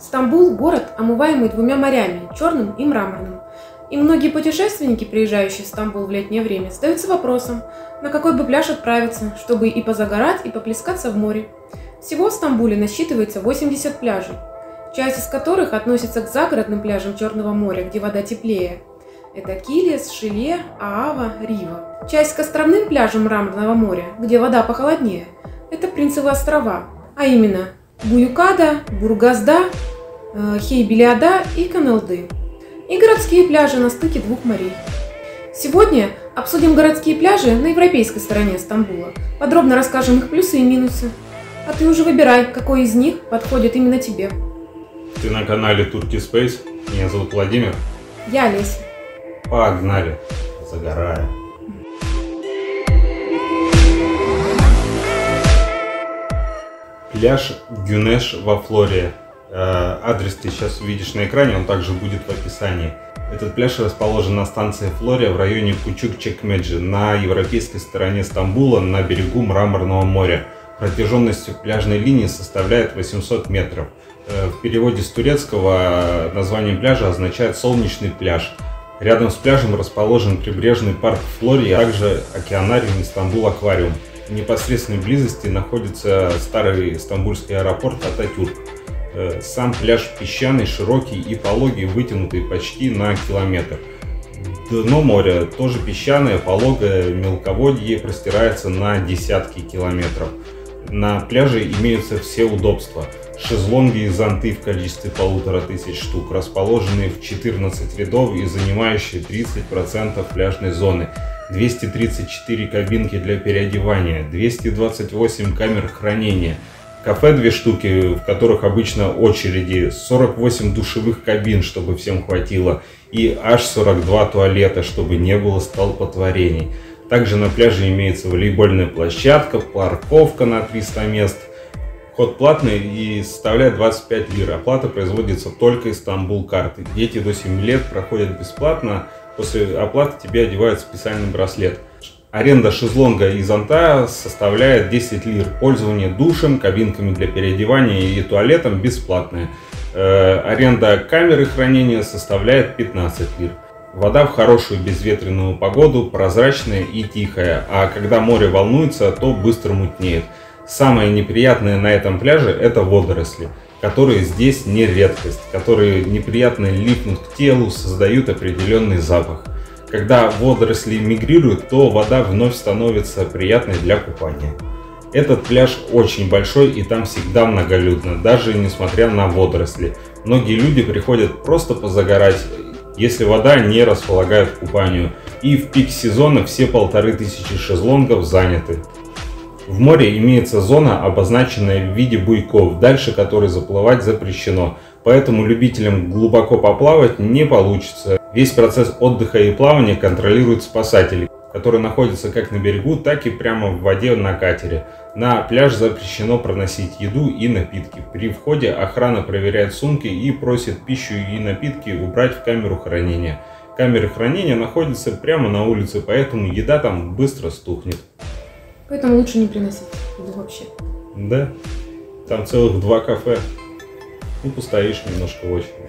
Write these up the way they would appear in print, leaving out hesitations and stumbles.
Стамбул – город, омываемый двумя морями – Черным и Мраморным. И многие путешественники, приезжающие в Стамбул в летнее время, задаются вопросом, на какой бы пляж отправиться, чтобы и позагорать, и поплескаться в море. Всего в Стамбуле насчитывается 80 пляжей, часть из которых относится к загородным пляжам Черного моря, где вода теплее. Это Килес, Шиле, Аава, Рива. Часть к островным пляжам Мраморного моря, где вода похолоднее. Это Принцевы острова, а именно Буюкада, Бургазда, Хейбелиада и Каналды. И городские пляжи на стыке двух морей. Сегодня обсудим городские пляжи на европейской стороне Стамбула. Подробно расскажем их плюсы и минусы. А ты уже выбирай, какой из них подходит именно тебе. Ты на канале Turkey Space. Меня зовут Владимир. Я Олеся. Погнали. Загораем. Пляж Гюнеш во Флория. Адрес ты сейчас увидишь на экране, он также будет в описании. Этот пляж расположен на станции Флория в районе Кучук-Чекмеджи, на европейской стороне Стамбула, на берегу Мраморного моря. Протяженность пляжной линии составляет 800 метров. В переводе с турецкого название пляжа означает «солнечный пляж». Рядом с пляжем расположен прибрежный парк Флория, а также океанариум Истанбул Аквариум. В непосредственной близости находится старый стамбульский аэропорт Ататюрк. Сам пляж песчаный, широкий и пологий, вытянутый почти на километр. Дно моря тоже песчаное, пологое, мелководье простирается на десятки километров. На пляже имеются все удобства. Шезлонги и зонты в количестве 1500 штук, расположенные в 14 рядов и занимающие 30% пляжной зоны. 234 кабинки для переодевания, 228 камер хранения, кафе 2 штуки, в которых обычно очереди, 48 душевых кабин, чтобы всем хватило, и аж 42 туалета, чтобы не было столпотворений. Также на пляже имеется волейбольная площадка, парковка на 300 мест. Вход платный и составляет 25 лир. Оплата производится только из Стамбул карты. Дети до 7 лет проходят бесплатно. После оплаты тебе одевают специальный браслет. Аренда шезлонга и зонта составляет 10 лир. Пользование душем, кабинками для переодевания и туалетом бесплатное. Аренда камеры хранения составляет 15 лир. Вода в хорошую безветренную погоду прозрачная и тихая, а когда море волнуется, то быстро мутнеет. Самое неприятное на этом пляже – это водоросли, которые здесь не редкость, которые неприятно липнут к телу, создают определенный запах. Когда водоросли мигрируют, то вода вновь становится приятной для купания. Этот пляж очень большой и там всегда многолюдно, даже несмотря на водоросли. Многие люди приходят просто позагорать, если вода не располагает к купанию. И в пик сезона все 1500 шезлонгов заняты. В море имеется зона, обозначенная в виде буйков, дальше которой заплывать запрещено. Поэтому любителям глубоко поплавать не получится. Весь процесс отдыха и плавания контролируют спасатели, которые находятся как на берегу, так и прямо в воде на катере. На пляж запрещено проносить еду и напитки. При входе охрана проверяет сумки и просит пищу и напитки убрать в камеру хранения. Камеры хранения находятся прямо на улице, поэтому еда там быстро стухнет. Поэтому лучше не приносить еду вообще. Да, там целых 2 кафе. Постоишь немножко в очереди.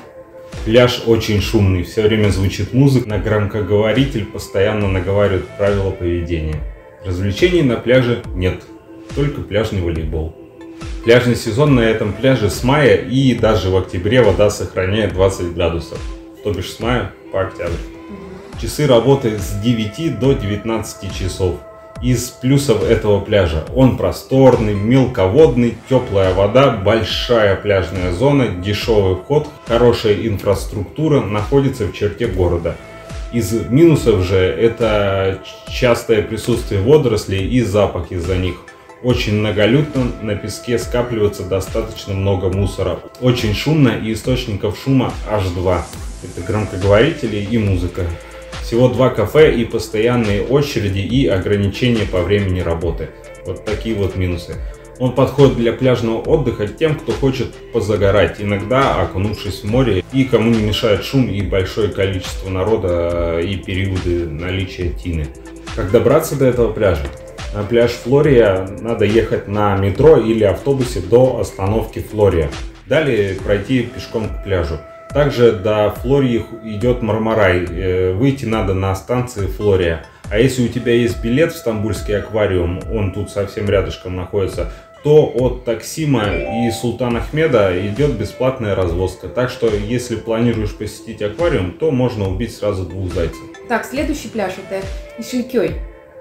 Пляж очень шумный, все время звучит музыка, на громкоговоритель постоянно наговаривают правила поведения. Развлечений на пляже нет, только пляжный волейбол. Пляжный сезон на этом пляже с мая и даже в октябре вода сохраняет 20 градусов, то бишь с мая по октябрь. Часы работы с 9 до 19 часов. Из плюсов этого пляжа: он просторный, мелководный, теплая вода, большая пляжная зона, дешевый вход, хорошая инфраструктура, находится в черте города. Из минусов же это частое присутствие водорослей и запах из-за них. Очень многолюдно, на песке скапливается достаточно много мусора. Очень шумно и источников шума аж 2. Это громкоговорители и музыка. Всего 2 кафе и постоянные очереди и ограничения по времени работы. Вот такие вот минусы. Он подходит для пляжного отдыха тем, кто хочет позагорать, иногда окунувшись в море, и кому не мешает шум и большое количество народа и периоды наличия тины. Как добраться до этого пляжа? На пляж Флория надо ехать на метро или автобусе до остановки Флория. Далее пройти пешком к пляжу. Также до Флории идет Мармарай. Выйти надо на станции Флория. А если у тебя есть билет в Стамбульский аквариум, он тут совсем рядышком находится, то от Таксима и Султан Ахмеда идет бесплатная развозка. Так что, если планируешь посетить аквариум, то можно убить сразу двух зайцев. Так, следующий пляж — это Ишилькёй.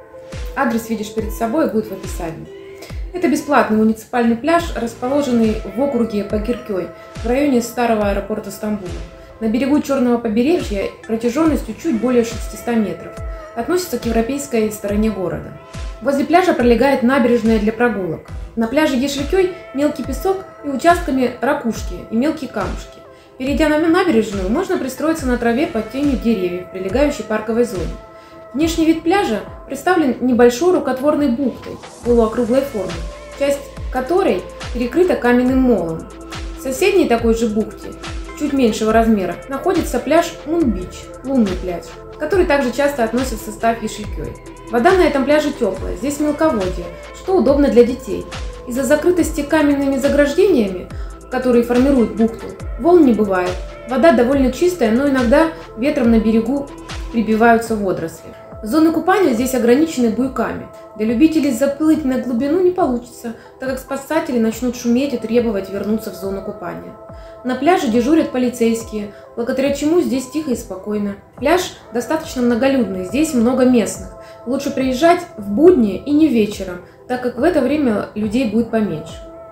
Адрес видишь перед собой, будет в описании. Это бесплатный муниципальный пляж, расположенный в округе Бакиркёй, в районе старого аэропорта Стамбула. На берегу Черного побережья протяженностью чуть более 600 метров. Относится к европейской стороне города. Возле пляжа пролегает набережная для прогулок. На пляже Ешилькёй мелкий песок и участками ракушки и мелкие камушки. Перейдя на набережную, можно пристроиться на траве под тенью деревьев, прилегающей парковой зоне. Внешний вид пляжа представлен небольшой рукотворной бухтой полуокруглой формы, часть которой перекрыта каменным молом. В соседней такой же бухте, чуть меньшего размера, находится пляж Мун-Бич, лунный пляж, который также часто относят в состав Ешилькёй. Вода на этом пляже теплая, здесь мелководье, что удобно для детей. Из-за закрытости каменными заграждениями, которые формируют бухту, волн не бывает. Вода довольно чистая, но иногда ветром на берегу прибиваются водоросли. Зоны купания здесь ограничены буйками. Для любителей заплыть на глубину не получится, так как спасатели начнут шуметь и требовать вернуться в зону купания. На пляже дежурят полицейские, благодаря чему здесь тихо и спокойно. Пляж достаточно многолюдный, здесь много местных. Лучше приезжать в будни и не вечером, так как в это время людей будет поменьше.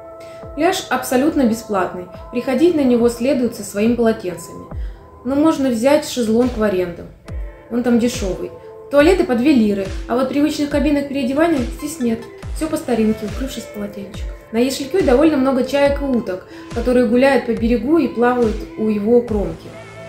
Пляж абсолютно бесплатный, приходить на него следует со своими полотенцами. Но можно взять шезлонг в аренду, он там дешевый. Туалеты по 2 лиры, а вот привычных кабинок переодевания здесь нет. Все по старинке, укрывшись полотенчиком. На Ешилькёй довольно много чаек и уток, которые гуляют по берегу и плавают у его кромки.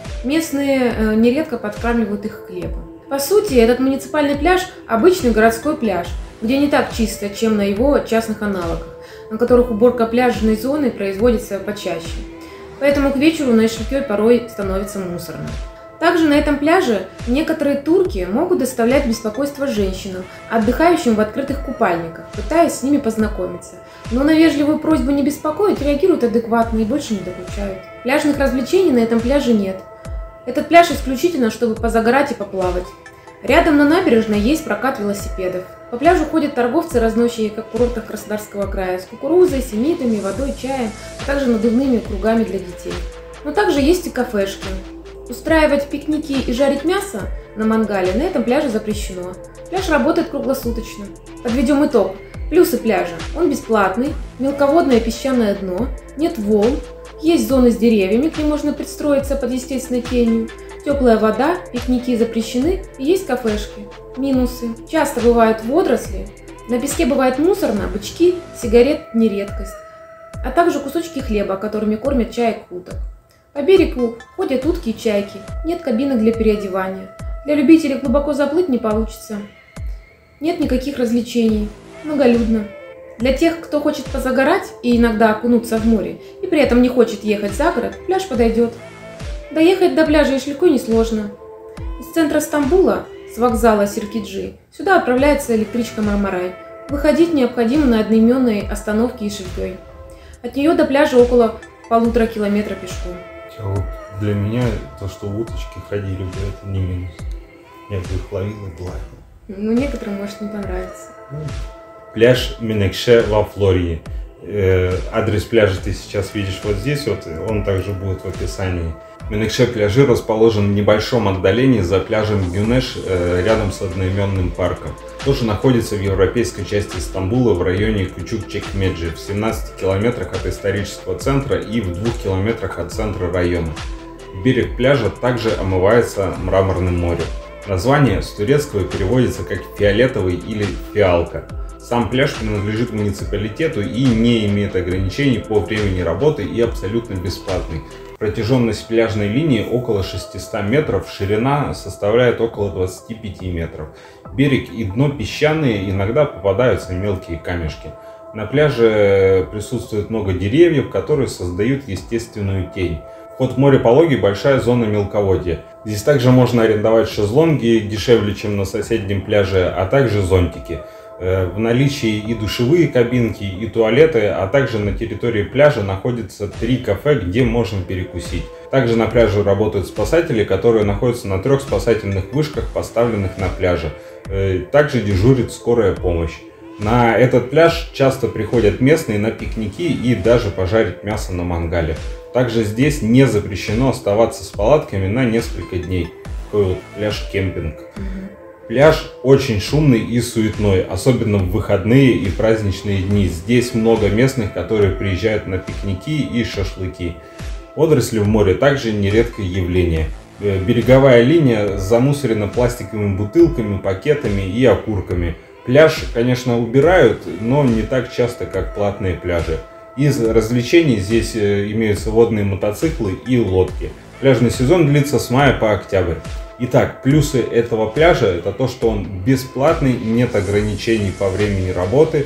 Местные нередко подкармливают их хлебом. По сути, этот муниципальный пляж – обычный городской пляж, где не так чисто, чем на его частных аналогах, на которых уборка пляжной зоны производится почаще. Поэтому к вечеру на Ешилькёй порой становится мусорно. Также на этом пляже некоторые турки могут доставлять беспокойство женщинам, отдыхающим в открытых купальниках, пытаясь с ними познакомиться. Но на вежливую просьбу не беспокоить реагируют адекватно и больше не докучают. Пляжных развлечений на этом пляже нет. Этот пляж исключительно, чтобы позагорать и поплавать. Рядом на набережной есть прокат велосипедов. По пляжу ходят торговцы, разносчики, как в курортах Краснодарского края, с кукурузой, семитами, водой, чаем, а также надувными кругами для детей. Но также есть и кафешки. Устраивать пикники и жарить мясо на мангале на этом пляже запрещено. Пляж работает круглосуточно. Подведем итог. Плюсы пляжа. Он бесплатный, мелководное песчаное дно, нет волн, есть зоны с деревьями, где можно пристроиться под естественной тенью, теплая вода, пикники запрещены и есть кафешки. Минусы. Часто бывают водоросли, на песке бывает мусорно, бычки, сигарет не редкость, а также кусочки хлеба, которыми кормят чаек и уток. По берегу ходят утки и чайки, нет кабинок для переодевания. Для любителей глубоко заплыть не получится. Нет никаких развлечений, многолюдно. Для тех, кто хочет позагорать и иногда окунуться в море, и при этом не хочет ехать за город, пляж подойдет. Доехать до пляжа Ешилькёй несложно. Из центра Стамбула, с вокзала Сиркиджи, сюда отправляется электричка Мармарай. Выходить необходимо на одноименной остановке Ешилькёй. От нее до пляжа около 1,5 километра пешком. Вот для меня то, что уточки ходили, это не минус. Я бы их ловил и гладил. Ну, некоторым может не понравиться. Пляж Менекше во Флории. Адрес пляжа ты сейчас видишь вот здесь, вот он также будет в описании. Менекше пляжи расположен в небольшом отдалении за пляжем Гюнеш, рядом с одноименным парком. Тоже находится в европейской части Стамбула в районе Кучук-Чекмеджи, в 17 километрах от исторического центра и в 2 километрах от центра района. Берег пляжа также омывается Мраморным морем. Название с турецкого переводится как «фиолетовый» или «фиалка». Сам пляж принадлежит муниципалитету и не имеет ограничений по времени работы и абсолютно бесплатный. Протяженность пляжной линии около 600 метров, ширина составляет около 25 метров. Берег и дно песчаные, иногда попадаются мелкие камешки. На пляже присутствует много деревьев, которые создают естественную тень. Вход в море пологий, большая зона мелководья. Здесь также можно арендовать шезлонги дешевле, чем на соседнем пляже, а также зонтики. В наличии и душевые кабинки, и туалеты, а также на территории пляжа находится 3 кафе, где можно перекусить. Также на пляже работают спасатели, которые находятся на 3 спасательных вышках, поставленных на пляже. Также дежурит скорая помощь. На этот пляж часто приходят местные на пикники и даже пожарить мясо на мангале. Также здесь не запрещено оставаться с палатками на несколько дней. Такой вот пляж-кемпинг. Пляж очень шумный и суетной, особенно в выходные и праздничные дни. Здесь много местных, которые приезжают на пикники и шашлыки. Водоросли в море также нередкое явление. Береговая линия замусорена пластиковыми бутылками, пакетами и окурками. Пляж, конечно, убирают, но не так часто, как платные пляжи. Из развлечений здесь имеются водные мотоциклы и лодки. Пляжный сезон длится с мая по октябрь. Итак, плюсы этого пляжа — это то, что он бесплатный, нет ограничений по времени работы,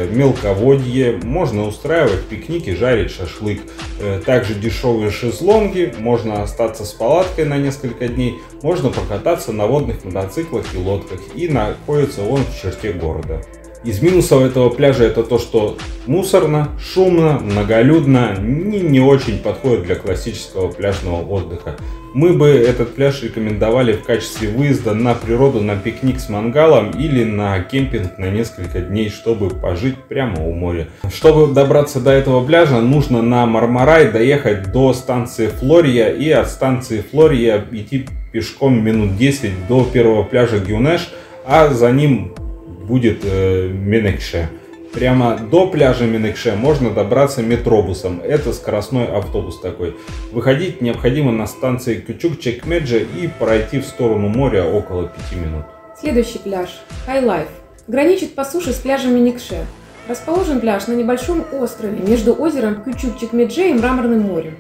мелководье, можно устраивать пикники, жарить шашлык. Также дешевые шезлонги, можно остаться с палаткой на несколько дней, можно покататься на водных мотоциклах и лодках, и находится он в черте города. Из минусов этого пляжа это то, что мусорно, шумно, многолюдно, не очень подходит для классического пляжного отдыха. Мы бы этот пляж рекомендовали в качестве выезда на природу, на пикник с мангалом или на кемпинг на несколько дней, чтобы пожить прямо у моря. Чтобы добраться до этого пляжа, нужно на Мармарай доехать до станции Флория и от станции Флория идти пешком минут 10 до первого пляжа Гюнеш, а за ним будет Менекше. Прямо до пляжа Менекше можно добраться метробусом. Это скоростной автобус такой. Выходить необходимо на станции Кючук-Чекмеджи и пройти в сторону моря около 5 минут. Следующий пляж – High Life. Граничит по суше с пляжем Менекше. Расположен пляж на небольшом острове между озером Кючук-Чекмеджи и Мраморным морем.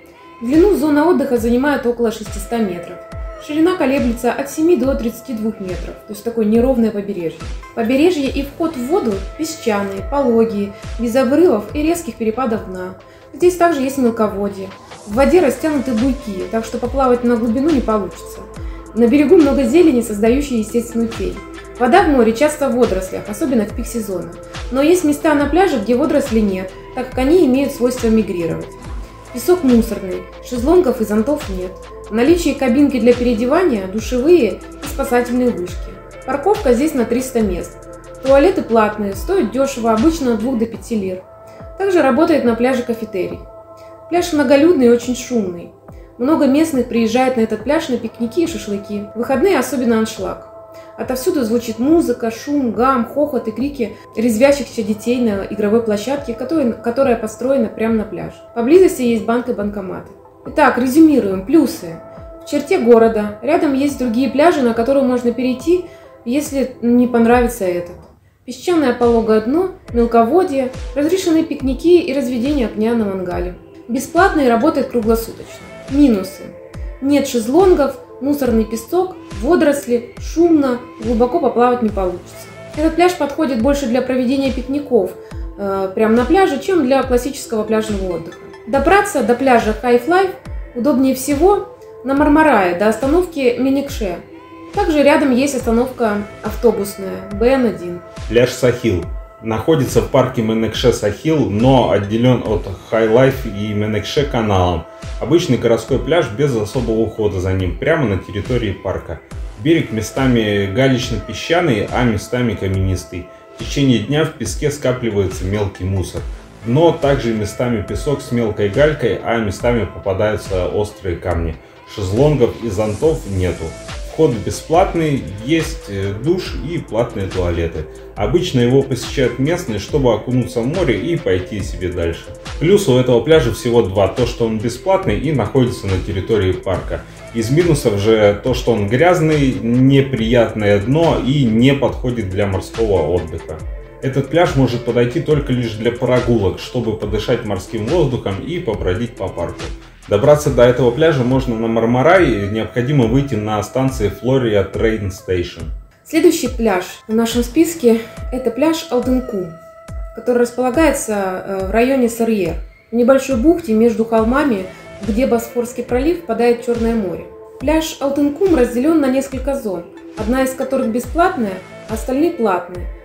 Длину зона отдыха занимает около 600 метров. Ширина колеблется от 7 до 32 метров, то есть такое неровное побережье. Побережье и вход в воду песчаные, пологие, без обрывов и резких перепадов дна. Здесь также есть мелководье. В воде растянуты буйки, так что поплавать на глубину не получится. На берегу много зелени, создающей естественную тень. Вода в море часто в водорослях, особенно в пик сезона. Но есть места на пляже, где водорослей нет, так как они имеют свойство мигрировать. Песок мусорный, шезлонгов и зонтов нет. В наличии кабинки для переодевания, душевые и спасательные вышки. Парковка здесь на 300 мест. Туалеты платные, стоят дешево, обычно от 2 до 5 лир. Также работает на пляже кафетерий. Пляж многолюдный и очень шумный. Много местных приезжает на этот пляж на пикники и шашлыки. В выходные особенно аншлаг. Отовсюду звучит музыка, шум, гам, хохот и крики резвящихся детей на игровой площадке, которая построена прямо на пляж. Поблизости есть банк и банкоматы. Итак, резюмируем. Плюсы. В черте города. Рядом есть другие пляжи, на которые можно перейти, если не понравится этот. Песчаное пологое дно, мелководье, разрешенные пикники и разведение огня на мангале. Бесплатно и работает круглосуточно. Минусы. Нет шезлонгов, мусорный песок, водоросли, шумно, глубоко поплавать не получится. Этот пляж подходит больше для проведения пикников прямо на пляже, чем для классического пляжного отдыха. Добраться до пляжа High Life удобнее всего на Мармарае до остановки Менекше. Также рядом есть остановка автобусная БН1. Пляж Сахил находится в парке Менекше Сахил, но отделен от High Life и Менекше каналом. Обычный городской пляж без особого ухода за ним, прямо на территории парка. Берег местами галечно-песчаный, а местами каменистый. В течение дня в песке скапливается мелкий мусор. Дно также местами песок с мелкой галькой, а местами попадаются острые камни. Шезлонгов и зонтов нету. Вход бесплатный, есть душ и платные туалеты. Обычно его посещают местные, чтобы окунуться в море и пойти себе дальше. Плюс у этого пляжа всего два. То, что он бесплатный и находится на территории парка. Из минусов же то, что он грязный, неприятное дно и не подходит для морского отдыха. Этот пляж может подойти только лишь для прогулок, чтобы подышать морским воздухом и побродить по парку. Добраться до этого пляжа можно на Мармарай, необходимо выйти на станции Флория Train Station. Следующий пляж в нашем списке – это пляж Алтынкум, который располагается в районе Сарьер, в небольшой бухте между холмами, где Босфорский пролив впадает в Черное море. Пляж Алтынкум разделен на несколько зон, одна из которых бесплатная, а остальные платные.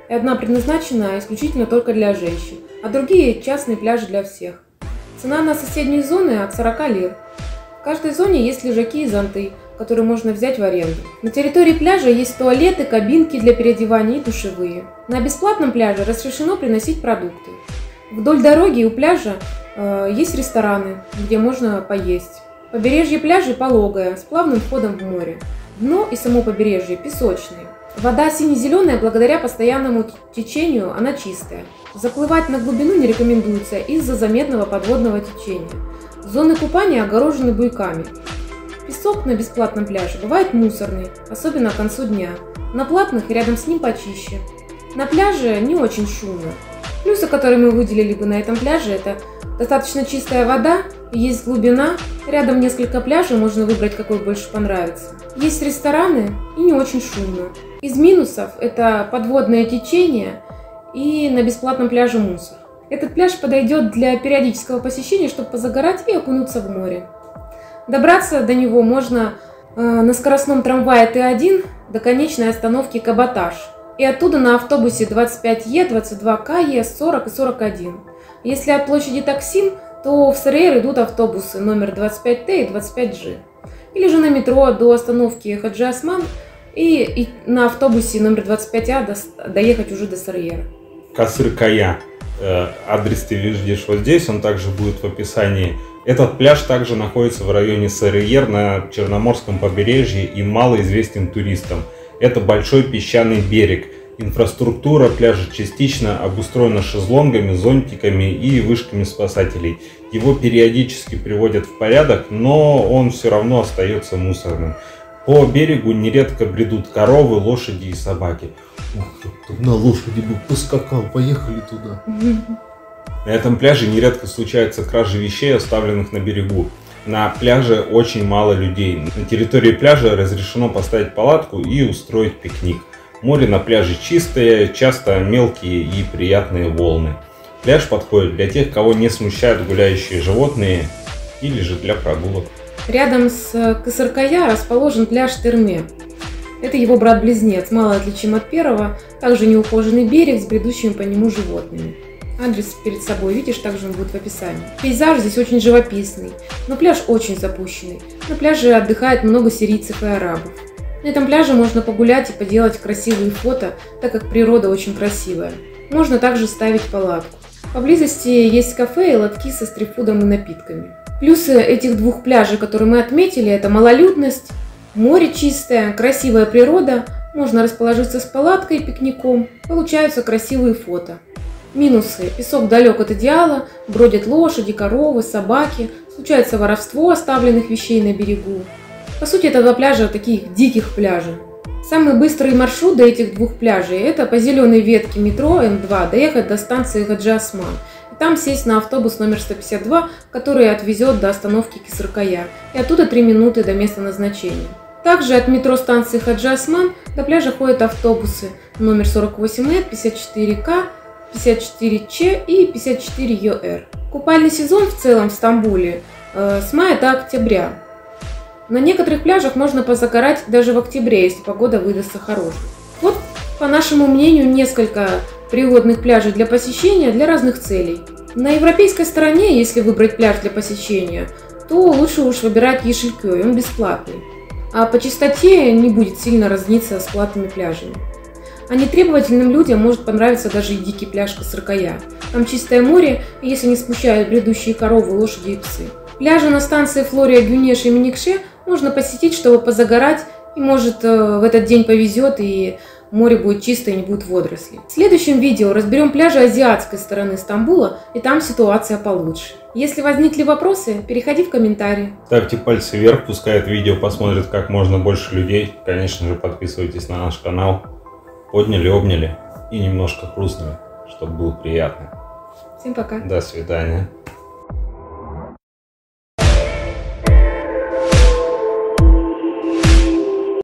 и одна предназначена исключительно только для женщин, а другие частные пляжи для всех. Цена на соседние зоны от 40 лир. В каждой зоне есть лежаки и зонты, которые можно взять в аренду. На территории пляжа есть туалеты, кабинки для переодевания и душевые. На бесплатном пляже разрешено приносить продукты. Вдоль дороги у пляжа есть рестораны, где можно поесть. Побережье пляжа пологое, с плавным входом в море. Дно и само побережье песочные. Вода сине-зеленая благодаря постоянному течению, она чистая. Заплывать на глубину не рекомендуется из-за заметного подводного течения. Зоны купания огорожены буйками. Песок на бесплатном пляже бывает мусорный, особенно к концу дня. На платных и рядом с ним почище. На пляже не очень шумно. Плюсы, которые мы выделили бы на этом пляже, это достаточно чистая вода, есть глубина, рядом несколько пляжей, можно выбрать, какой больше понравится. Есть рестораны и не очень шумно. Из минусов это подводное течение и на бесплатном пляже мусор. Этот пляж подойдет для периодического посещения, чтобы позагорать и окунуться в море. Добраться до него можно на скоростном трамвае Т1 до конечной остановки Каботаж. И оттуда на автобусе 25Е, 22К, Е40 и 41. Если от площади Таксим, то в СРР идут автобусы номер 25Т и 25G. Или же на метро до остановки Хаджи Осман и на автобусе номер 25А доехать уже до СРР. Касыр-Кая. Адрес ты видишь вот здесь, он также будет в описании. Этот пляж также находится в районе СРР на Черноморском побережье и малоизвестен туристам. Это большой песчаный берег. Инфраструктура пляжа частично обустроена шезлонгами, зонтиками и вышками спасателей. Его периодически приводят в порядок, но он все равно остается мусорным. По берегу нередко бредут коровы, лошади и собаки. На лошади бы поскакал, поехали туда. На этом пляже нередко случаются кражи вещей, оставленных на берегу. На пляже очень мало людей. На территории пляжа разрешено поставить палатку и устроить пикник. Море на пляже чистое, часто мелкие и приятные волны. Пляж подходит для тех, кого не смущают гуляющие животные или же для прогулок. Рядом с Касыр-Кая расположен пляж Терме. Это его брат-близнец, мало отличим от первого, также неухоженный берег с бредущими по нему животными. Адрес перед собой видишь, также он будет в описании. Пейзаж здесь очень живописный, но пляж очень запущенный. На пляже отдыхает много сирийцев и арабов. На этом пляже можно погулять и поделать красивые фото, так как природа очень красивая. Можно также ставить палатку. Поблизости есть кафе и лотки со стритфудом и напитками. Плюсы этих двух пляжей, которые мы отметили, это малолюдность, море чистое, красивая природа, можно расположиться с палаткой и пикником, получаются красивые фото. Минусы. Песок далек от идеала, бродят лошади, коровы, собаки, случается воровство оставленных вещей на берегу. По сути, это два пляжа таких диких пляжей. Самый быстрый маршрут до этих двух пляжей – это по зеленой ветке метро М2 доехать до станции Хаджи Осман. И там сесть на автобус номер 152, который отвезет до остановки Касыр-Кая. И оттуда 3 минуты до места назначения. Также от метро станции Хаджи Осман до пляжа ходят автобусы номер 48Э, 54К, 54Ч и 54ЙР. Купальный сезон в целом в Стамбуле с мая до октября. На некоторых пляжах можно позагорать даже в октябре, если погода выдастся хорошей. Вот, по нашему мнению, несколько пригодных пляжей для посещения для разных целей. На европейской стороне, если выбрать пляж для посещения, то лучше уж выбирать Ешилькёй, он бесплатный. А по чистоте не будет сильно разниться с платными пляжами. А нетребовательным людям может понравиться даже и дикий пляж Касыр-Кая. Там чистое море, если не смущают бредущие коровы, лошади и псы. Пляжи на станции Флория Гюнеш и Меникше можно посетить, чтобы позагорать, и может в этот день повезет и море будет чистое и не будет водорослей. В следующем видео разберем пляжи азиатской стороны Стамбула, и там ситуация получше. Если возникли вопросы, переходи в комментарии. Ставьте пальцы вверх, пускай это видео посмотрит как можно больше людей. Конечно же, подписывайтесь на наш канал. Подняли, обняли и немножко хрустнули, чтобы было приятно. Всем пока. До свидания.